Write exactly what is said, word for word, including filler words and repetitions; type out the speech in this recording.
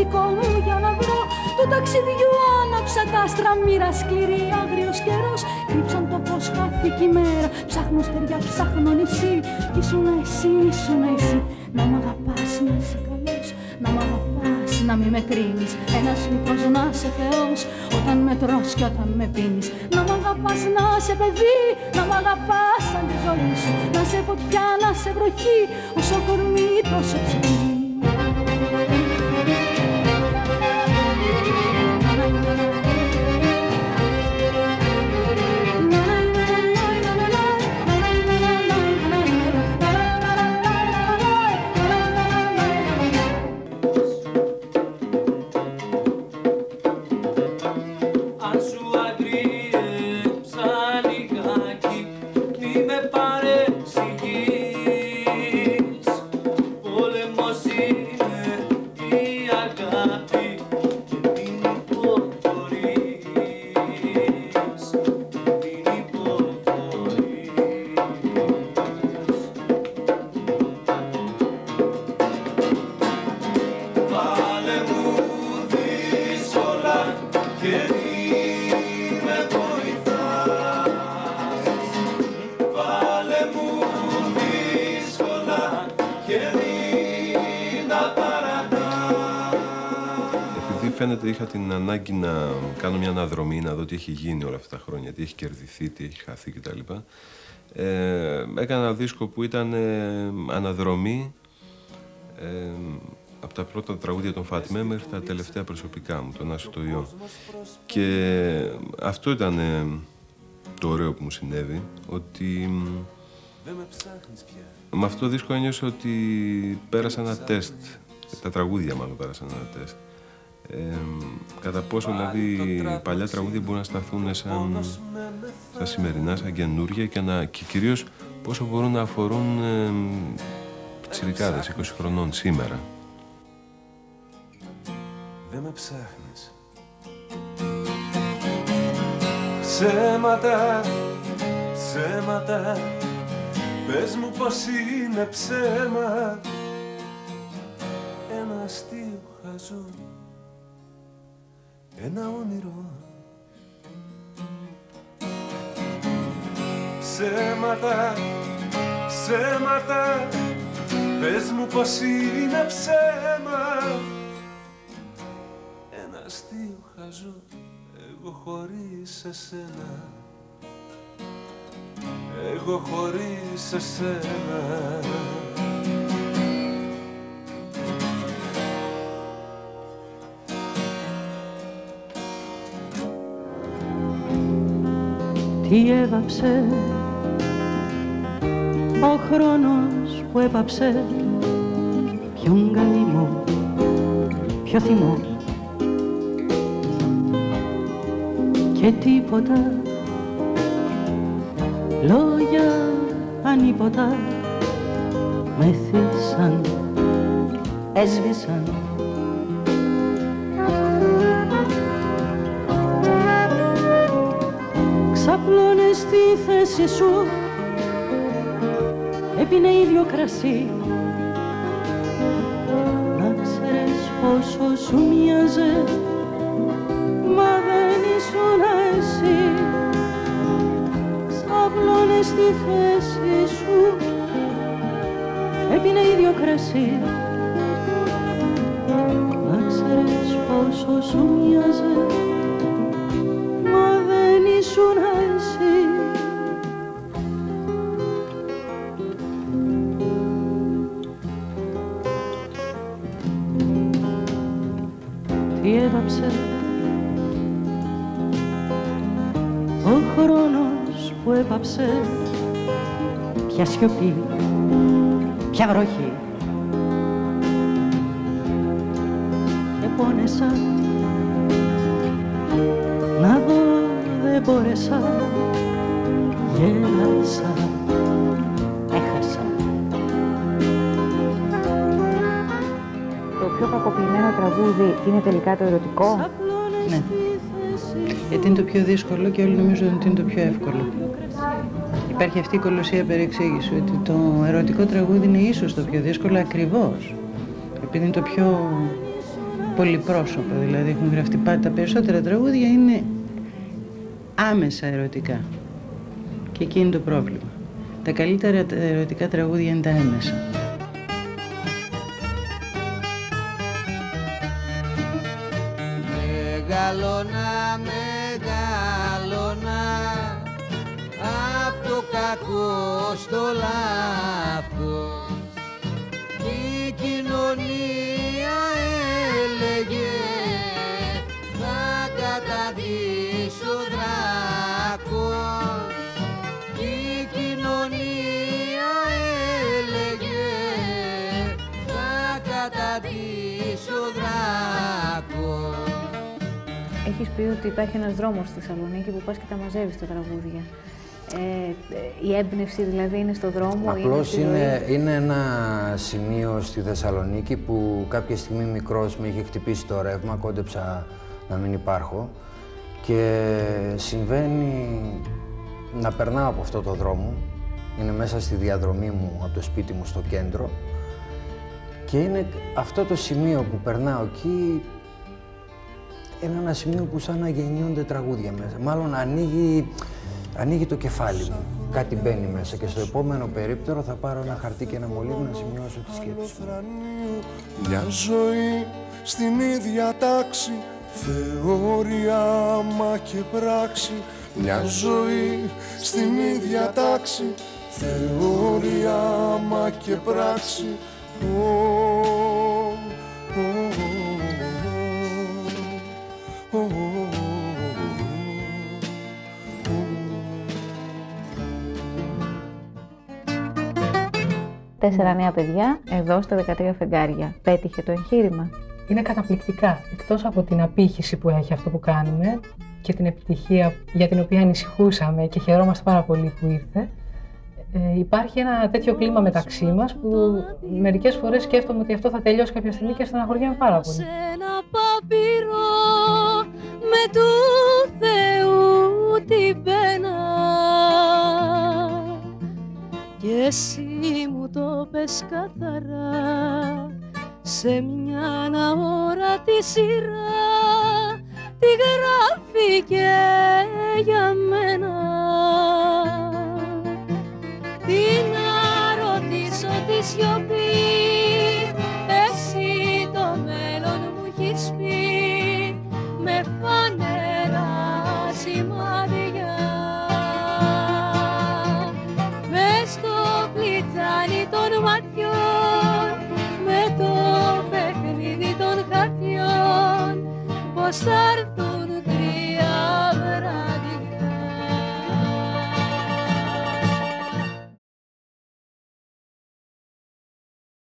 μυστικό μου για να βρω του ταξιδιού άναψα τα άστρα, μοίρα σκληρή, άγριος καιρός. Κρύψαν το φως, χάθηκε η μέρα. Ψάχνω στεριά, ψάχνω νησί. Κι ήσουν εσύ, ήσουν εσύ. Να μ' αγαπάς, να είσαι καλός. Να μ' αγαπάς, να μη με κρίνεις. Ένας μικρός να είσαι Θεός. Όταν με τρως κι όταν με πίνεις. Να μ' αγαπάς, να είσαι παιδί. Να μ' αγαπάς σαν τη ζωή σου. Να σε φωτιά, να σε βροχή. Όσο κορμί, τόσο ψυχή. Φαίνεται είχα την ανάγκη να κάνω μια αναδρομή, να δω τι έχει γίνει όλα αυτά τα χρόνια, τι έχει κερδιθεί, τι έχει χαθεί κτλ. Ε, έκανα ένα δίσκο που ήταν ε, αναδρομή ε, από τα πρώτα τραγούδια των Φάτιμε μέχρι τα τελευταία προσωπικά μου, τον Άσο το Ιώ. Και αυτό ήταν ε, το ωραίο που μου συνέβη, ότι με αυτό το δίσκο ένιωσα ότι πέρασα ένα τεστ, τα τραγούδια μάλλον πέρασαν ένα τεστ. Ε, κατά πόσο δηλαδή παλιά τραγούδια μπορούν να σταθούν σαν, σαν σημερινά, σαν καινούργια και, να, και κυρίως πόσο μπορούν να αφορούν ε, πιτσιρικάδες είκοσι χρονών σήμερα. Δεν με ψάχνεις. Ψέματα, ψέματα, πες μου πως είναι ψέμα. Ένα αστείο χαζό, ένα όνειρο. Ψέματα, ψέματα, πες μου πως είναι ψέμα. Ένα αστείο χαζό, εγώ χωρίς εσένα. Εγώ χωρίς εσένα. Τι έβαψε ο χρόνος που έπαψε, ποιον καημό, ποιο θυμό και τίποτα, λόγια ανίποτα με θύσαν, έσβησαν. Ξαπλώνε στη θέση σου, έπινε ίδιο κρασί. Να ξέρεις πόσο σου μοιάζε, μα δεν ήσουν εσύ. Ξαπλώνε στη θέση σου, έπινε ίδιο κρασί. Να ξέρεις πόσο σου μοιάζε, μα δεν ήσουν εσύ. Τι έβαψε ο χρόνος που έπαψε, ποια σιωπή, ποια βροχή. Επώνεσα να δω, δεν μπόρεσα, γέλασα, έχασα. Το πιο κακοποιημένο τραγούδι είναι τελικά το ερωτικό. Ναι. Γιατί είναι το πιο δύσκολο και όλοι νομίζουν ότι είναι το πιο εύκολο. Υπάρχει αυτή η κολοσσία περεξήγηση ότι το ερωτικό τραγούδι είναι ίσως το πιο δύσκολο ακριβώς. Επειδή είναι το πιο πολυπρόσωπα, δηλαδή έχουν γραφτεί τα περισσότερα τραγούδια είναι άμεσα ερωτικά και εκεί είναι το πρόβλημα. Τα καλύτερα ερωτικά τραγούδια είναι τα έμεσα. Μεγαλώνα, μεγαλώνα απ' το κακό στο λάθος. Η κοινωνία έλεγε θα καταδείς ο δράκος. Η κοινωνία έλεγε θα καταδείς ο δράκος. Έχεις πει ότι υπάρχει ένας δρόμος στη Θεσσαλονίκη που πας και τα μαζεύεις τα τραγούδια. Ε, η έμπνευση δηλαδή είναι στο δρόμο, απλώς είναι, είναι, είναι ένα σημείο στη Θεσσαλονίκη που κάποια στιγμή μικρός με είχε χτυπήσει το ρεύμα, κόντεψα να μην υπάρχω και συμβαίνει να περνάω από αυτό το δρόμο. Είναι μέσα στη διαδρομή μου από το σπίτι μου στο κέντρο και είναι αυτό το σημείο που περνάω εκεί. Είναι ένα σημείο που σαν να γεννιούνται τραγούδια μέσα. Μάλλον ανοίγει, ανοίγει το κεφάλι μου. Κάτι μπαίνει μέσα και στο επόμενο περίπτερο θα πάρω ένα χαρτί και ένα μολύβι να σημειώσω τη σκέψη μου. Μια ζωή στην ίδια τάξη, θεωρία, μα και πράξη. Μια ζωή στην ίδια τάξη, θεωρία, μα και πράξη. Oh, oh, oh. Τέσσερα νέα παιδιά, εδώ στα δεκατρία φεγγάρια. Πέτυχε το εγχείρημα. Είναι καταπληκτικά. Εκτός από την απήχηση που έχει αυτό που κάνουμε και την επιτυχία για την οποία ανησυχούσαμε και χαιρόμαστε πάρα πολύ που ήρθε, ε, υπάρχει ένα τέτοιο κλίμα μεταξύ μας που μερικές φορές σκέφτομαι ότι αυτό θα τελειώσει κάποια στιγμή και στεναχωριέμαι πάρα πολύ. Σε ένα παπύρο με του Θεού την πένα και εσύ μου το πες καθαρά σε μια αόρατη σειρά τη γράφει και για μένα. Τι να ρωτήσω τη σιωπή, εσύ το μέλλον μου έχεις πει με φανερά σημάδια. Μες στο φλιτζάνι των ματιών, με το παιχνίδι των χαρτιών, πως θα έρθουν